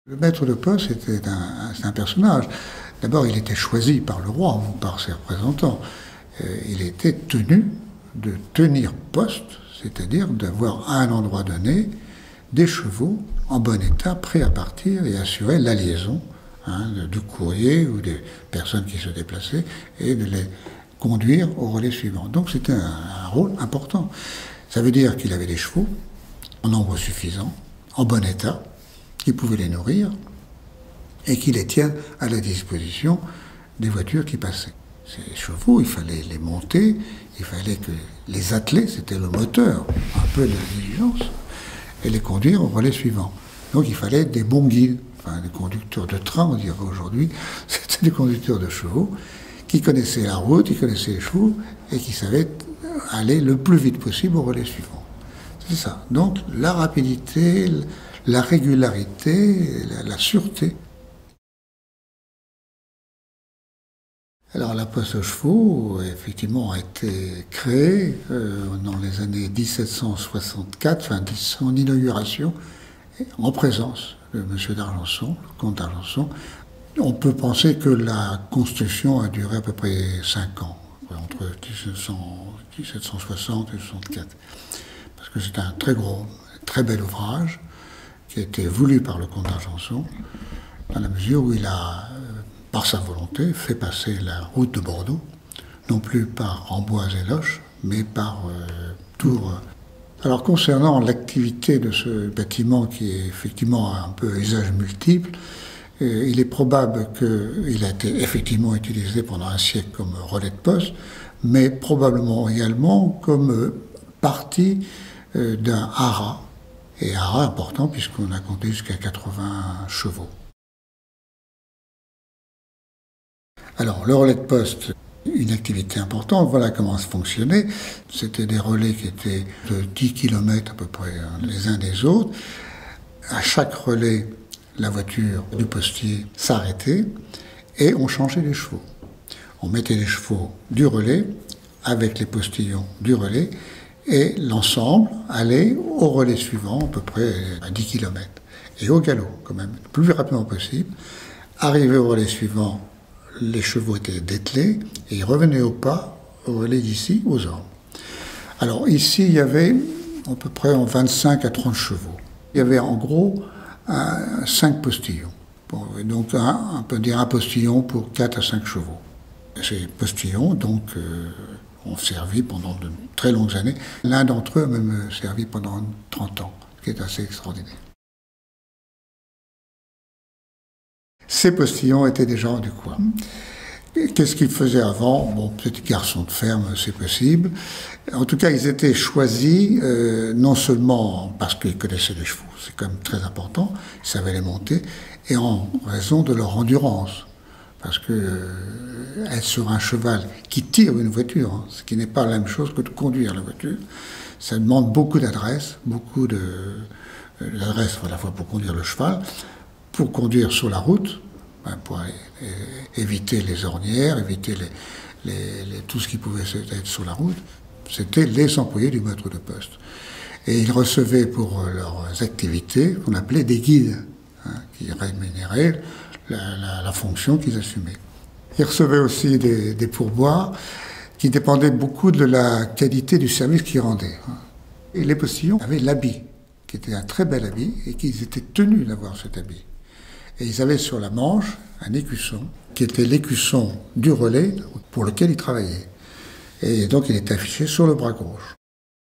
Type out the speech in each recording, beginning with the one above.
Le maître de poste c'est un personnage. D'abord, il était choisi par le roi ou par ses représentants. Il était tenu de tenir poste, c'est-à-dire d'avoir à un endroit donné des chevaux en bon état, prêts à partir et assurer la liaison du courrier ou des personnes qui se déplaçaient et de les conduire au relais suivant. Donc c'était un rôle important. Ça veut dire qu'il avait des chevaux en nombre suffisant, en bon état, qui pouvait les nourrir et qui les tient à la disposition des voitures qui passaient. Ces chevaux, il fallait les monter, il fallait que les atteler, c'était le moteur un peu de la diligence, et les conduire au relais suivant. Donc il fallait des bons guides, enfin des conducteurs de train, on dirait aujourd'hui, c'était des conducteurs de chevaux qui connaissaient la route, qui connaissaient les chevaux et qui savaient aller le plus vite possible au relais suivant. C'est ça. Donc la rapidité, la régularité, la sûreté. Alors la poste aux chevaux, effectivement, a été créée dans les années 1764, enfin son inauguration, en présence de M. d'Argenson, le comte d'Argenson. On peut penser que la construction a duré à peu près 5 ans, entre 1760 et 1764. Parce que c'est un très bel ouvrage qui a été voulu par le comte d'Argenson, dans la mesure où il a, par sa volonté, fait passer la route de Bordeaux, non plus par Amboise et Loches, mais par Tours. Alors concernant l'activité de ce bâtiment qui est effectivement un peu à usage multiple, il est probable qu'il a été effectivement utilisé pendant un siècle comme relais de poste, mais probablement également comme partie d'un haras, et haras important puisqu'on a compté jusqu'à 80 chevaux. Alors, le relais de poste, une activité importante, voilà comment ça fonctionnait. C'était des relais qui étaient de 10 km à peu près les uns des autres. À chaque relais, la voiture du postier s'arrêtait et on changeait les chevaux. On mettait les chevaux du relais avec les postillons du relais et l'ensemble allait au relais suivant, à peu près à 10 km. Et au galop, quand même, le plus rapidement possible. Arrivé au relais suivant, les chevaux étaient dételés et ils revenaient au pas, au relais d'ici, aux ordres. Alors ici, il y avait à peu près 25 à 30 chevaux. Il y avait en gros 5 postillons. Donc on peut dire un postillon pour 4 à 5 chevaux. Ces postillons donc ont servi pendant de très longues années. L'un d'entre eux a même servi pendant 30 ans, ce qui est assez extraordinaire. Ces postillons étaient des gens du coin. Qu'est-ce qu'ils faisaient avant? Bon, petits garçons de ferme, c'est possible. En tout cas, ils étaient choisis non seulement parce qu'ils connaissaient les chevaux, c'est quand même très important, ils savaient les monter, et en raison de leur endurance. Parce que être sur un cheval qui tire une voiture, ce qui n'est pas la même chose que de conduire la voiture, ça demande beaucoup d'adresse, d'adresse à la fois pour conduire le cheval, pour conduire sur la route, pour éviter les ornières, éviter tout ce qui pouvait être sur la route, c'était les employés du maître de poste. Et ils recevaient pour leurs activités qu'on appelait des guides, qui rémunéraient la fonction qu'ils assumaient. Ils recevaient aussi des pourboires qui dépendaient beaucoup de la qualité du service qu'ils rendaient. Et les postillons avaient l'habit, qui était un très bel habit, et qu'ils étaient tenus d'avoir cet habit. Et ils avaient sur la manche un écusson, qui était l'écusson du relais pour lequel ils travaillaient. Et donc il était affiché sur le bras gauche.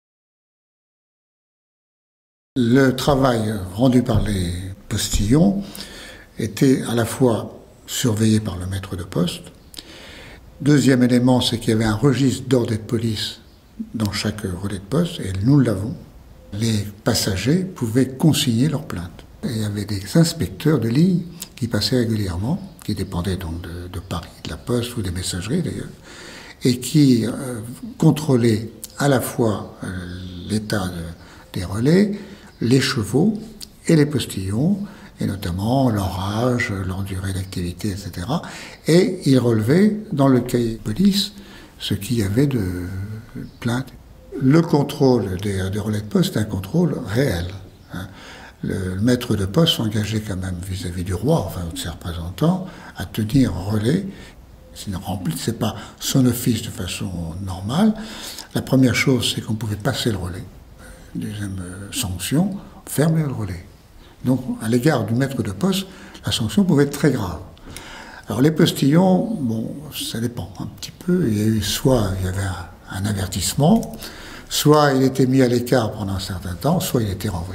Le travail rendu par les postillons était à la fois surveillé par le maître de poste. Deuxième élément, c'est qu'il y avait un registre d'ordre et de police dans chaque relais de poste, et nous l'avons. Les passagers pouvaient consigner leurs plaintes. Et il y avait des inspecteurs de ligne qui passaient régulièrement, qui dépendaient donc de Paris, de la Poste ou des messageries d'ailleurs, et qui contrôlaient à la fois l'état des relais, les chevaux et les postillons, et notamment leur âge, leur durée d'activité, etc. Et ils relevaient dans le cahier de police ce qu'il y avait de plaintes. Le contrôle des relais de poste est un contrôle réel. le maître de poste s'engageait quand même vis-à-vis du roi, enfin de ses représentants, à tenir relais. S'il ne remplissait pas son office de façon normale, la première chose, c'est qu'on pouvait passer le relais. Deuxième sanction, fermer le relais. Donc, à l'égard du maître de poste, la sanction pouvait être très grave. Alors, les postillons, bon, ça dépend un petit peu. Il y a eu soit il y avait un avertissement, soit il était mis à l'écart pendant un certain temps, soit il était renvoyé.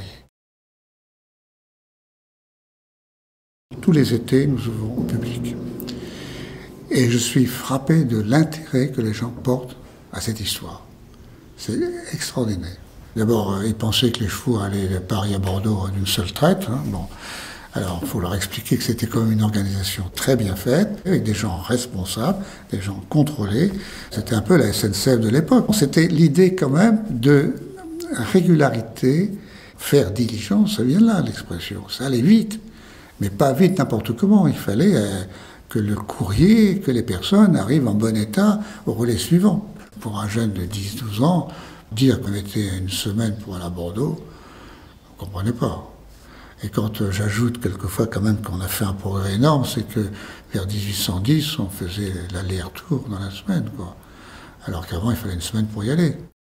Tous les étés, nous ouvrons au public. Et je suis frappé de l'intérêt que les gens portent à cette histoire. C'est extraordinaire. D'abord, ils pensaient que les chevaux allaient de Paris à Bordeaux d'une seule traite. Hein. Bon. Alors, il faut leur expliquer que c'était quand même une organisation très bien faite, avec des gens responsables, des gens contrôlés. C'était un peu la SNCF de l'époque. C'était l'idée quand même de régularité, faire diligence, ça vient de là l'expression. Ça allait vite, mais pas vite n'importe comment. Il fallait que le courrier, que les personnes arrivent en bon état au relais suivant. Pour un jeune de 10-12 ans, dire qu'on était une semaine pour aller à Bordeaux, on ne comprenait pas. Et quand j'ajoute quelquefois quand même qu'on a fait un progrès énorme, c'est que vers 1810, on faisait l'aller-retour dans la semaine, quoi. Alors qu'avant, il fallait une semaine pour y aller.